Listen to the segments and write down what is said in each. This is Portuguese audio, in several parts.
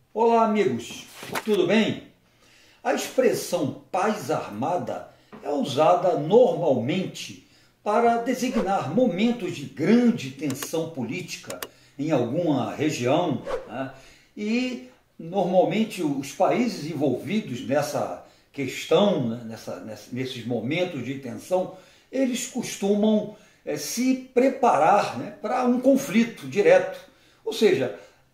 Olá, amigos, tudo bem? A expressão paz armada é usada normalmente para designar momentos de grande tensão política em alguma região, né? E normalmente os países envolvidos nessa questão, né, nesses momentos de tensão, eles costumam se preparar, né, para um conflito direto. Ou seja,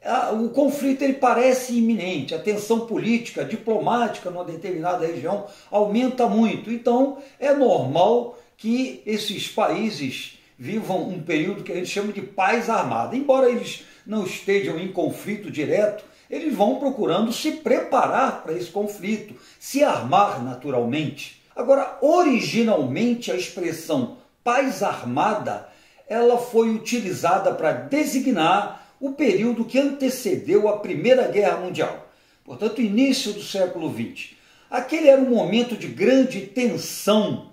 o conflito ele parece iminente, a tensão política, diplomática numa determinada região aumenta muito. Então é normal que esses países vivam um período que a gente chama de paz armada. Embora eles não estejam em conflito direto, eles vão procurando se preparar para esse conflito, se armar naturalmente. Agora, originalmente a expressão paz armada, ela foi utilizada para designar o período que antecedeu a Primeira Guerra Mundial, portanto, início do século XX. Aquele era um momento de grande tensão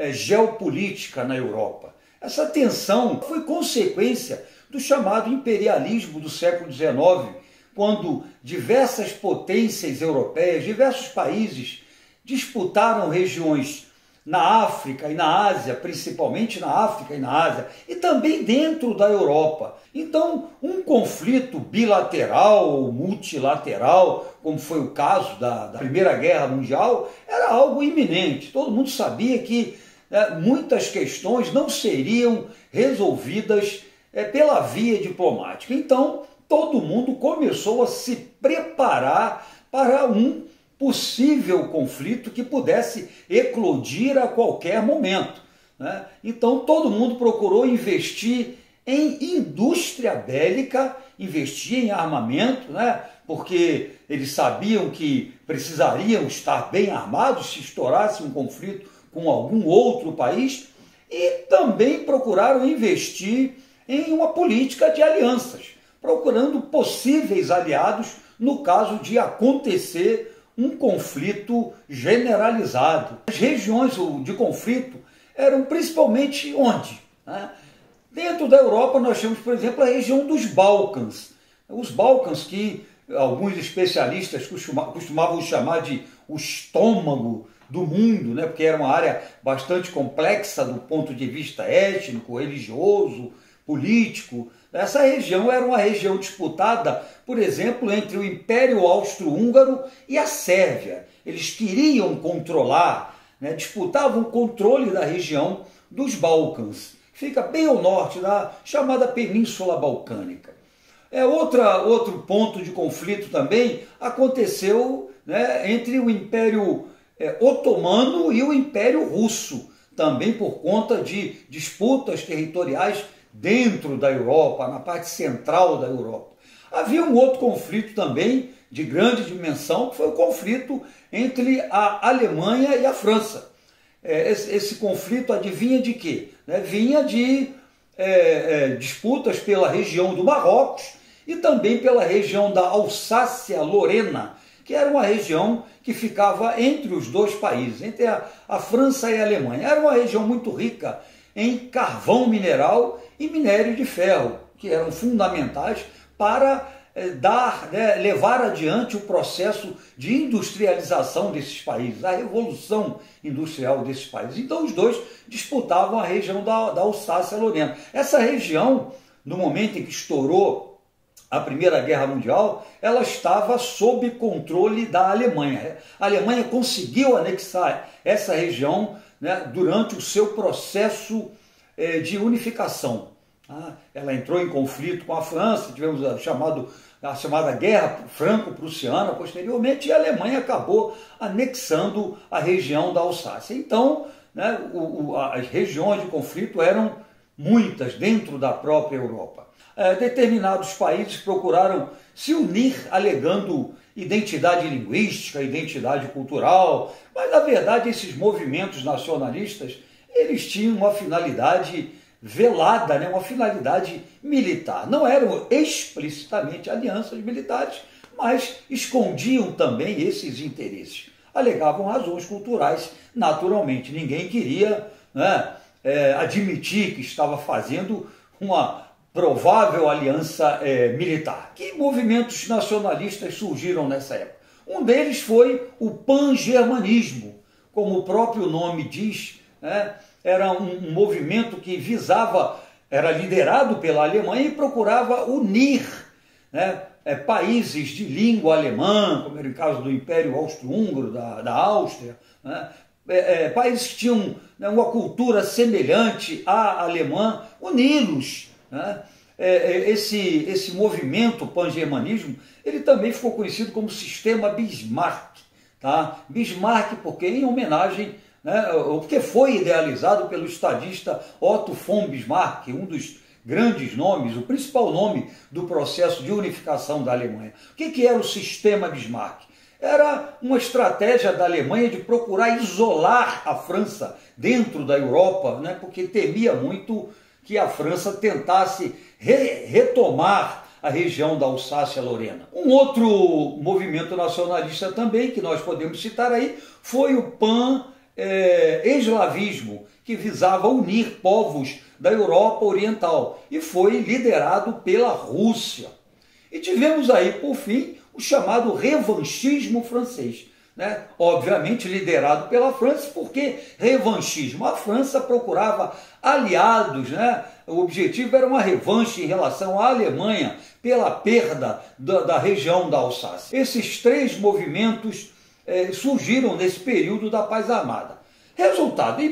geopolítica na Europa. Essa tensão foi consequência do chamado imperialismo do século XIX, quando diversas potências europeias, diversos países disputaram regiões na África e na Ásia, principalmente na África e na Ásia, e também dentro da Europa. Então, um conflito bilateral ou multilateral, como foi o caso da Primeira Guerra Mundial, era algo iminente. Todo mundo sabia que muitas questões não seriam resolvidas pela via diplomática. Então, todo mundo começou a se preparar para um possível conflito que pudesse eclodir a qualquer momento, né? Então todo mundo procurou investir em indústria bélica, investir em armamento, né? Porque eles sabiam que precisariam estar bem armados se estourasse um conflito com algum outro país, e também procuraram investir em uma política de alianças, procurando possíveis aliados no caso de acontecer um conflito generalizado. As regiões de conflito eram principalmente onde? Dentro da Europa nós temos, por exemplo, a região dos Balcãs. Os Balcãs, que alguns especialistas costumavam chamar de o estômago do mundo, né? Porque era uma área bastante complexa do ponto de vista étnico, religioso, político. Essa região era uma região disputada, por exemplo, entre o Império Austro-Húngaro e a Sérvia. Eles queriam controlar, né, disputavam o controle da região dos Balcãs. Fica bem ao norte da chamada Península Balcânica. Outro ponto de conflito também aconteceu, né, entre o Império Otomano e o Império Russo, também por conta de disputas territoriais dentro da Europa, na parte central da Europa. Havia um outro conflito também de grande dimensão, que foi o conflito entre a Alemanha e a França. Esse conflito adivinha de quê? Vinha de disputas pela região do Marrocos e também pela região da Alsácia-Lorena, que era uma região que ficava entre os dois países, entre a França e a Alemanha. Era uma região muito rica em carvão mineral e minério de ferro, que eram fundamentais para levar adiante o processo de industrialização desses países, a revolução industrial desses países. Então os dois disputavam a região da Alsácia-Lorena. Essa região, no momento em que estourou a Primeira Guerra Mundial, ela estava sob controle da Alemanha. A Alemanha conseguiu anexar essa região, né, durante o seu processo de unificação. Ela entrou em conflito com a França, tivemos a chamada Guerra Franco-Prussiana posteriormente, e a Alemanha acabou anexando a região da Alsácia. Então, né, as regiões de conflito eram muitas dentro da própria Europa. Determinados países procuraram se unir alegando identidade linguística, identidade cultural, mas na verdade esses movimentos nacionalistas eles tinham uma finalidade velada, né? Uma finalidade militar. Não eram explicitamente alianças militares, mas escondiam também esses interesses. Alegavam razões culturais, naturalmente. Ninguém queria, né, admitir que estava fazendo uma provável aliança militar. Que movimentos nacionalistas surgiram nessa época? Um deles foi o pan-germanismo, como o próprio nome diz, né? Era um movimento que visava, era liderado pela Alemanha e procurava unir, né, países de língua alemã, como era o caso do Império Austro-Húngaro, da Áustria, né? Países que tinham, né, uma cultura semelhante à alemã, uni-los, né? Esse movimento pan-germanismo, ele também ficou conhecido como Sistema Bismarck, tá? Bismarck porque em homenagem, né, porque foi idealizado pelo estadista Otto von Bismarck, um dos grandes nomes, o principal nome do processo de unificação da Alemanha. O que era o Sistema Bismarck? Era uma estratégia da Alemanha de procurar isolar a França dentro da Europa, né, porque temia muito que a França tentasse retomar a região da Alsácia-Lorena. Um outro movimento nacionalista também, que nós podemos citar aí, foi o pan-eslavismo, que visava unir povos da Europa Oriental e foi liderado pela Rússia. E tivemos aí, por fim, o chamado revanchismo francês, né? Obviamente liderado pela França, porque revanchismo, a França procurava aliados, né? O objetivo era uma revanche em relação à Alemanha pela perda da região da Alsácia. Esses três movimentos surgiram nesse período da Paz Armada. Resultado, em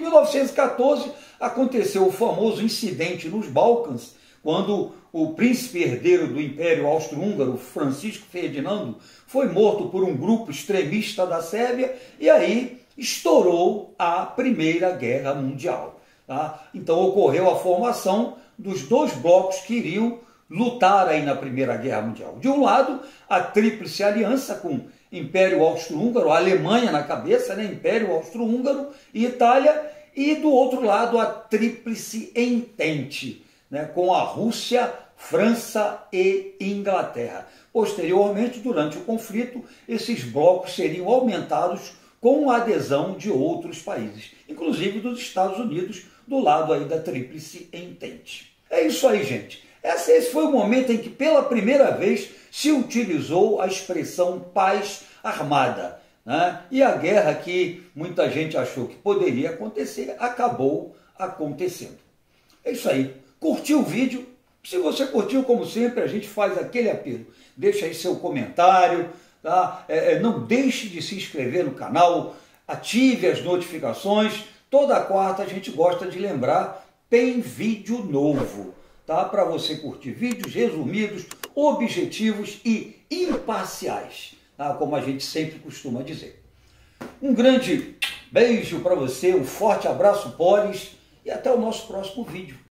1914 aconteceu o famoso incidente nos Balcãs, quando o príncipe herdeiro do Império Austro-Húngaro, Francisco Ferdinando, foi morto por um grupo extremista da Sérvia e aí estourou a Primeira Guerra Mundial. Tá? Então ocorreu a formação dos dois blocos que iriam lutar aí na Primeira Guerra Mundial. De um lado, a Tríplice Aliança com Império Austro-Húngaro, a Alemanha na cabeça, né? Império Austro-Húngaro e Itália, e do outro lado a Tríplice Entente, né, com a Rússia, França e Inglaterra. Posteriormente, durante o conflito, esses blocos seriam aumentados com a adesão de outros países, inclusive dos Estados Unidos, do lado aí da Tríplice Entente. É isso aí, gente. Esse foi o momento em que, pela primeira vez, se utilizou a expressão paz armada, né? E a guerra que muita gente achou que poderia acontecer, acabou acontecendo. É isso aí. Curtiu o vídeo? Se você curtiu, como sempre, a gente faz aquele apelo. Deixa aí seu comentário, tá? Não deixe de se inscrever no canal, ative as notificações. Toda quarta a gente gosta de lembrar, tem vídeo novo, tá? Para você curtir vídeos resumidos, objetivos e imparciais, tá? Como a gente sempre costuma dizer. Um grande beijo para você, um forte abraço, Polis, e até o nosso próximo vídeo.